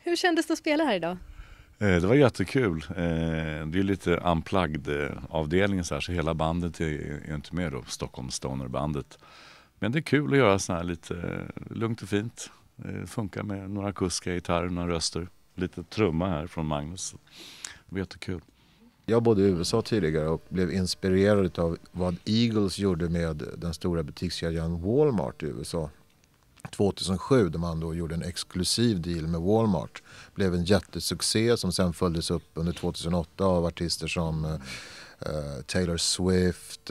Hur kändes det att spela här idag? Det var jättekul. Det är lite unplugged-avdelningen så hela bandet är inte med då, Stockholm Stoner-bandet. Men det är kul att göra så här lite lugnt och fint. Det funkar med några akustiska gitarrer, några röster. Lite trumma här från Magnus. Det var jättekul. Jag bodde i USA tidigare och blev inspirerad av vad Eagles gjorde med den stora butikskedjan Walmart i USA. 2007 där man då gjorde en exklusiv deal med Walmart. Blev en jättesuccé som sen följdes upp under 2008 av artister som Taylor Swift,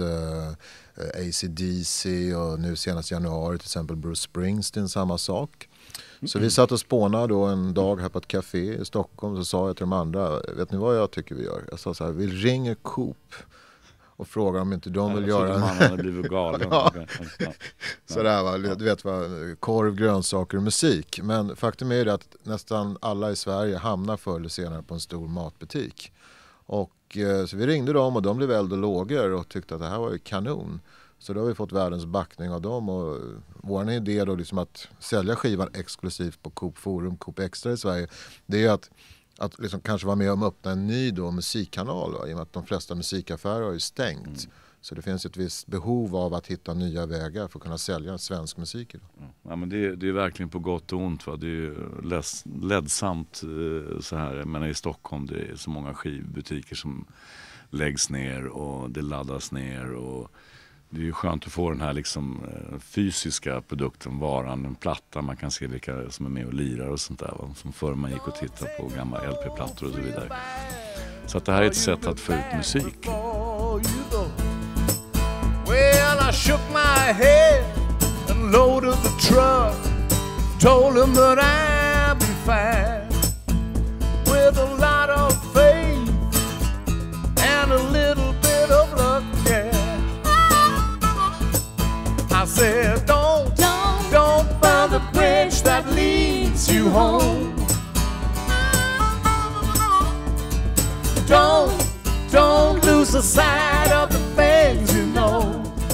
AC/DC och nu senast januari till exempel Bruce Springsteen, samma sak. Så vi satt och spånade då en dag här på ett café i Stockholm, så sa jag till de andra, vet ni vad jag tycker vi gör? Jag sa så här, vi ringer Coop och frågar om inte de vill göra... Man hade blivit galen. Ja. Sådär va, du vet vad, korv, grönsaker och musik. Men faktum är ju att nästan alla i Sverige hamnar förr eller senare på en stor matbutik. Och så vi ringde dem och de blev eld och lågor och tyckte att det här var ju kanon. Så då har vi fått världens backning av dem och vår idé då liksom att sälja skivan exklusivt på Coop Forum, Coop Extra i Sverige, det är att liksom kanske vara med om att öppna en ny då musikkanal, va? I och med att de flesta musikaffärer har ju stängt. Så det finns ett visst behov av att hitta nya vägar för att kunna sälja svensk musik idag. Ja, men det är verkligen på gott och ont. Va? Det är ju ledsamt så här. Men i Stockholm det är så många skivbutiker som läggs ner och det laddas ner. Och det är ju skönt att få den här liksom, fysiska produkten, varan, en platta. Man kan se vilka som är med och lirar och sånt där. Va? Som förr man gick och tittade på gamla LP-plattor och så vidare. Så att det här är ett sätt att få ut musik. Well, I shook my head and loaded the truck. Told him that I'd be fine with a lot of faith and a little bit of luck, yeah. I said, don't burn the bridge that leads you home. Don't lose the sight of the things you know.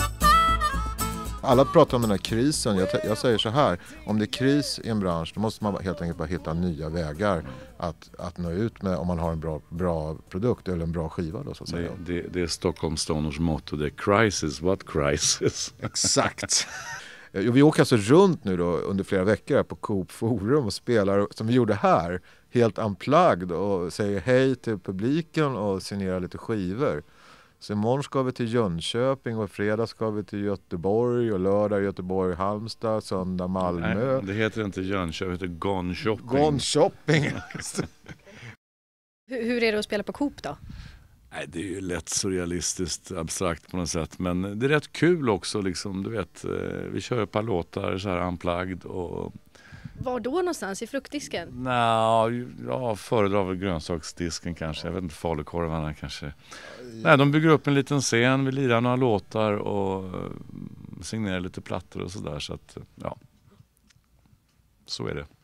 Alla pratar om den här krisen. Jag säger så här, om det är kris i en bransch då måste man helt enkelt bara hitta nya vägar att nå ut med om man har en bra produkt eller en bra skiva då, så att säga. Det är Stockholm Stoners motto, det är crisis, what crisis? Exakt. Vi åker alltså runt nu då under flera veckor här på Coop Forum och spelar som vi gjorde här, helt unplugged och säger hej till publiken och signerar lite skivor. Så imorgon ska vi till Jönköping och fredag ska vi till Göteborg och lördag Göteborg, Halmstad, söndag Malmö. Nej, det heter inte Jönköping, det heter Gone Shopping. Gone Shopping. Hur är det att spela på Coop då? Nej, det är ju lätt surrealistiskt, abstrakt på något sätt. Men det är rätt kul också, liksom, du vet. Vi kör ett par låtar så här unplugged och... Var då någonstans? I fruktdisken? Ja, föredrar väl grönsaksdisken kanske. Jag vet inte, falukorvarna kanske. Nej, de bygger upp en liten scen, vi lirar några låtar och signerar lite plattor och sådär. Så att, ja, så är det.